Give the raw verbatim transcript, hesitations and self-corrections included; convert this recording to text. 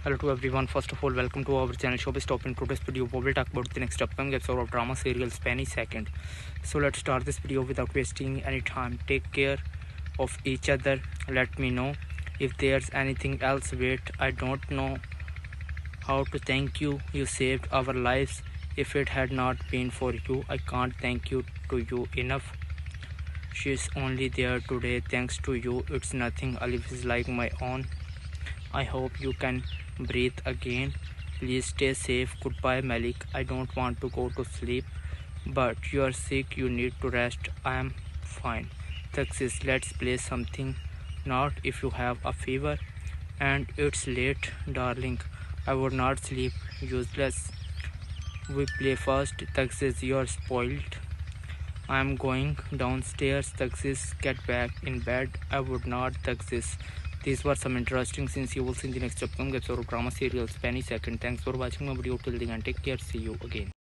Hello to everyone. First of all, welcome to our channel Showbiz Top. In today's video, we will talk about the next upcoming episode of drama serial Spanish Second. So let's start this video without wasting any time. Take care of each other. Let me know if there's anything else. Wait, I don't know how to thank you. You saved our lives. If it had not been for you, I can't thank you to you enough. She's only there today thanks to you. It's nothing. Alif is like my own. I hope you can breathe again. Please stay safe. Goodbye, Malik. I don't want to go to sleep, but you are sick. You need to rest. I am fine. Texas, let's play something. Not if you have a fever. And it's late, darling. I would not sleep. Useless. We play first. Texas, you are spoiled. I am going downstairs. Texas, get back in bed. I would not. Texas. These were some interesting scenes you will see in the next upcoming episode of drama serial Spanish Second. Thanks for watching my video till the end. Take care. See you again.